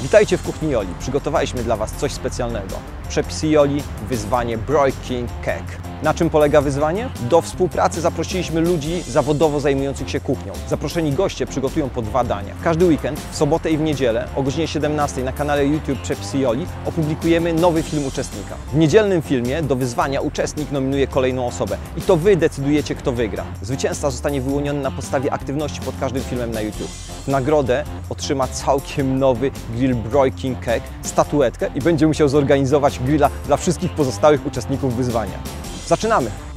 Witajcie w kuchni Joli. Przygotowaliśmy dla Was coś specjalnego. Przepisy Joli, wyzwanie Broil King Cake. Na czym polega wyzwanie? Do współpracy zaprosiliśmy ludzi zawodowo zajmujących się kuchnią. Zaproszeni goście przygotują po 2 dania. Każdy weekend, w sobotę i w niedzielę o godzinie 17 na kanale YouTube Przepisy Joli opublikujemy nowy film uczestnika. W niedzielnym filmie do wyzwania uczestnik nominuje kolejną osobę i to Wy decydujecie, kto wygra. Zwycięzca zostanie wyłoniony na podstawie aktywności pod każdym filmem na YouTube. W nagrodę otrzyma całkiem nowy grill Broil King Cake, statuetkę i będzie musiał zorganizować grilla dla wszystkich pozostałych uczestników wyzwania. Zaczynamy!